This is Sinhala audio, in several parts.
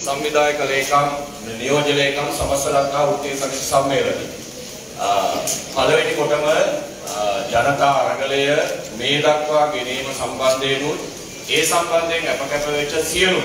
संविधायक लेखम नियोज्य लेखम समस्त लंका वෘත්තීය සමිති සම්මේලනය පළවෙනි කොටම ජනතා අරගලය මේ දක්වා ගෙනීම සම්බන්ධයෙන් ඒ සම්බන්ධයෙන් අපකැප වෙච්ච සියලු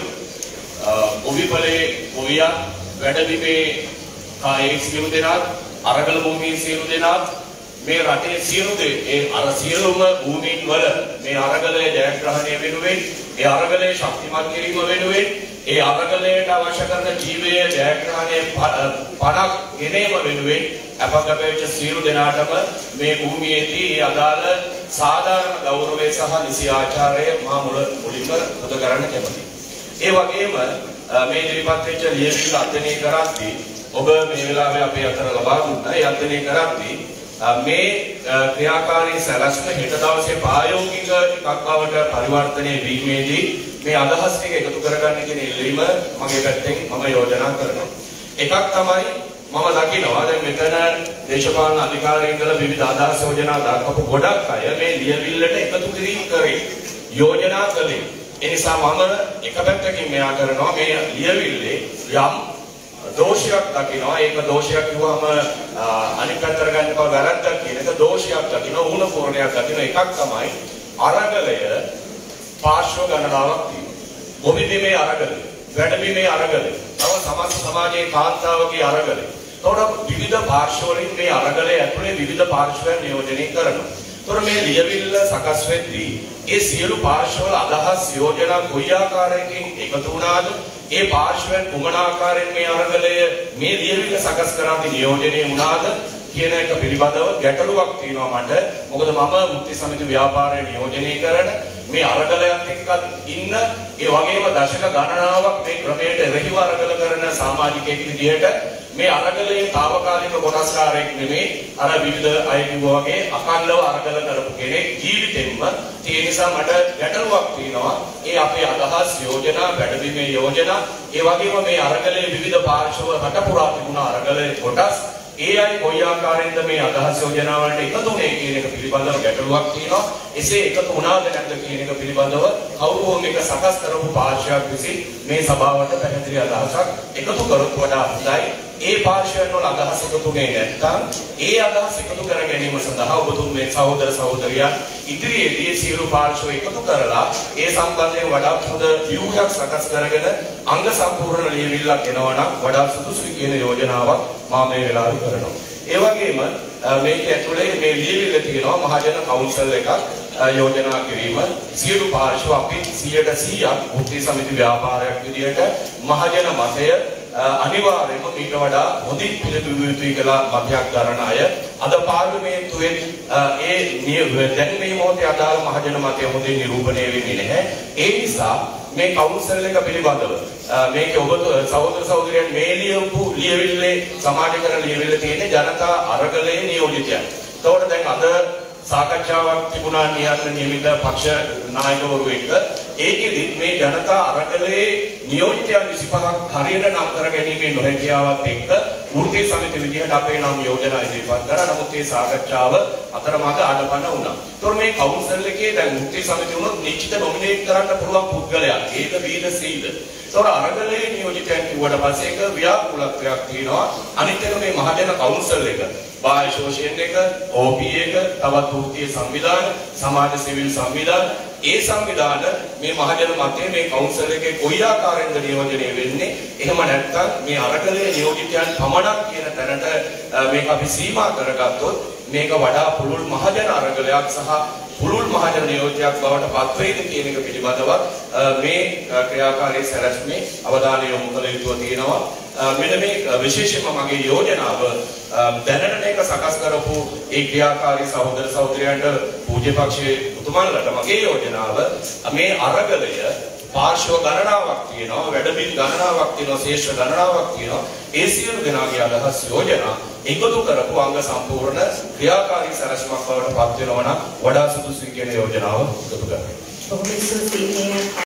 ගොවිපලේ ගොවියන් වැඩබිමේ කායේ සියලු දෙනා අරගල භූමියේ සියලු දෙනා මේ රටේ සියලු ඒ අර සියලුම භූමීන් වල මේ අරගලයේ ජයග්‍රහණය වෙනුවෙන් ඒ අරගලයේ ශක්තිමත් කිරීම වෙනුවෙන් ඒ අරගලයට අවශ්‍ය කරන ජීවයේ ජයග්‍රහණයේ පණක් ගෙනීම වෙනුවෙන් අපගත වෙච්ච සියලු දෙනාටම මේ භූමියේදී අදාළ සාධාරණ ගෞරවය සහ නිසි ආචාරය මා මුලින්ම පුද කරන්න කැමතියි. ඒ වගේම මේ ඉදිරිපත් වෙච්ච ලියවිල්ල අධ්‍යයනය කරද්දී ඔබ මේ වෙලාවේ අපේ අතර ලබා දුන්නා. ඒ අධ්‍යයනය කරද්දී මේ ක්‍රියාකාරී සැලැස්ම හෙට දවසේ ප්‍රායෝගික එකක් බවට පරිවර්තනය වීමේදී මේ අදහස් ටික එකතු කරගන්න කියන ඉල්ලීම මගේ පැත්තෙන් මම යෝජනා කරනවා. එකක් තමයි මම දකිනවා දැන් මෙතන දේශපාලන අධිකාරීන්වල විවිධ අදහස් යෝජනා දක්වපු ගොඩක් අය මේ ලියවිල්ලට එකතු කිරීම කරේ යෝජනා කළේ. ඒ නිසා මම එක පැත්තකින් මෙයා කරනවා මේ ලියවිල්ලේ යම් දෝෂයක් දකිනවා. ඒක දෝෂයක් කිව්වම අනිත් පැත්තට ගන්නකව වැරද්දක් කියන එක දෝෂයක් දකිනවා. උණ පූර්ණයක් දකිනවා. එකක් තමයි අරගලය පාර්ශ්ව ගණනාවක් තියෙනවා. ගොවිබිමේ අරගලය, වැඩබිමේ අරගලය, තව සමාජයේ කාන්තාවගේ අරගලය. තොරතුරු විවිධ පාර්ශ්වවලින් මේ අරගලය ඇතුලේ විවිධ පාර්ශ්වයන් නියෝජනය කරනවා. තොර මේ ලියවිල්ල සකස් වෙද්දී ඒ සියලු පාර්ශ්වවල අදහස් යෝජනා කොයි ආකාරයකින් එකතු වුණාද? ඒ පාර්ශ්වයන් කුමන ආකාරයෙන් මේ අරගලය මේ ලියවිල්ල සකස් කරාදී නියෝජනය වුණාද කියන එක පිළිබඳව ගැටලුවක් තියෙනවා මට. මොකද මම වෘත්තීය සමිති ව්‍යාපාරය නියෝජනය කරන මේ අරගලයන් එක්ක ඉන්න ඒ වගේම දශක ගණනාවක් මේ ක්‍රමයට එරෙහිව අරගල කරන සමාජිකයෙක් විදිහට මේ අරගලයේ తాවකාලික කොටස්කාරයෙක් නෙමෙයි අර විවිධ අය කිව්වා වගේ අකණ්ඩව අරගල කරපු කෙනෙක් ජීවිතෙන්ම. ඒ නිසා මට ගැටලුවක් තියෙනවා. ඒ අපේ අදහස් යෝජනා, වැඩබිමේ යෝජනා, ඒ වගේම මේ අරගලයේ විවිධ පාර්ශ්ව රට පුරා තිබුණ අරගලයේ කොටස් ඒ අය කොයි ආකාරයෙන්ද මේ අදහස් යෝජනා වලට එකතු වුනේ කියන එක පිළිබඳව ගැටලුවක් තියෙනවා. එසේ එකතු වුණාද නැද්ද කියන එක පිළිබඳව කවුරු මේක සකස් කරපු පාර්ශ්වයක් විසින් මේ සභාවට පැහැදිලි අදහසක් එකතු කරොත් වඩා හොඳයි. ඒ පාර්ශ්වයන් වල අදහස් එකතුනේ නැත්නම් ඒ අදහස් එකතු කර ගැනීම සඳහා ඔබතුන් මේ සහෝදර සහෝදරියන් ඉදිරියේදී සියලු පාර්ශ්ව එකතු කරලා ඒ සම්බන්ධයෙන් වඩා හොඳ ව්‍යුහයක් සකස් කරගෙන අංග සම්පූර්ණ ලියවිල්ලක් එනවා නම් වඩා සුදුසුයි කියන යෝජනාවක් මම මේ වෙලාවේ කරනවා. ඒ වගේම මේක ඇතුලේ මේ ලියවිල්ල තියෙනවා මහජන කවුන්සල් එකක් යෝජනා කිරීම සියලු පාර්ශ්ව අපි 100% වෘත්තීය සමිති ව්‍යාපාරයක් විදිහට මහජන මතය අනිවාර්යයෙන්ම ඊට වඩා හොඳින් පිළිබිඹු යුතුයි කියලා මතයක් ගන්න අය අද පාර්ලිමේන්තුවේ දැන් මේ මොහොතේ අදාළ මහජන මතය හොඳින් නිරූපණය වෙන්නේ නැහැ. ඒ නිසා මේ කවුන්සල් එක පිළිබඳව මේක ඔබ සහෝදර සහෝදරියන් මේ ලියපු ලියවිල්ලේ සමාජීකරණ ලියවිල්ල තියෙන ජනතා අරගලයේ නියෝජිතයන්. ඒතකොට දැන් අද සාකච්ඡාවක් තිබුණා නියමිත පක්ෂ නායකවරු එක්ක. ඒකෙදි මේ ජනතා අරගලයේ නියෝජිතයන් 25ක් හරියට නම් කර ගැනීමේ නොහැකියාවත් එක්ක වෘත්තීය සමිති විදිහට අපේ නම් යෝජනා ඉදිරිපත් කරා. නමුත් මේ සාකච්ඡාව අතරමඟ අඩපණ වුණා. ඒතකොට මේ කවුන්සල් එකේ දැන් වෘත්තීය සමිති වුණොත් නිශ්චිත නොමිනේට් කරන්න පුළුවන් පුද්ගලයා ඒක බීද සීද. ඒතකොට අරගලයේ නියෝජිතයන් කිව්වට පස්සේ ඒක ව්‍යාකූලත්වයක් තියෙනවා. අනිත් එක මේ මහජන කවුන්සල් එක බාහිර ශෝෂණ එක, OP එක, තවත් වෘත්තීය සංවිධාන, සමාජ සිවිල් සංවිධාන, ඒ සංවිධාන මේ මහජන මතයේ මේ කවුන්සල් එකේ කොයි ආකාරයෙන්ද නියෝජනය වෙන්නේ? එහෙම නැත්නම් මේ අරගලයේ නියෝජිතයන් පමණක් කියන තැනට මේක අපි සීමා කරගත්තොත් මේක වඩා පුළුල් මහජන අරගලයක් සහ පුළුල් මහජන නියෝජනයක් බවට පත් වේද කියන එක පිළිබඳව මේ ක්‍රියාකාරී සැලැස්මේ අවධානය යොමු කළ යුතුව තියෙනවා. මෙන්න මේ විශේෂයෙන්ම මගේ යෝජනාව දැනට මේක සකස් කරපු ඒ ක්‍රියාකාරී සහෝදර සහෝදරයන්ට පූජ්‍ය පක්ෂයේ උතුමන්ලට මගේ යෝජනාව මේ අරගලය පාර්ශ්ව ගණනාවක් තියෙනවා, වැඩබිම් ගණනාවක් තියෙනවා, ශේෂ්ඨ ගණනාවක් තියෙනවා. ඒ සියලු දෙනාගේ අදහස් යෝජනා එකතු කරපු අංග සම්පූර්ණ ක්‍රියාකාරී සැලැස්මක් බවට පත් වෙනවා නම් වඩා සුදුසුයි කියන යෝජනාව එකතු කරගන්න.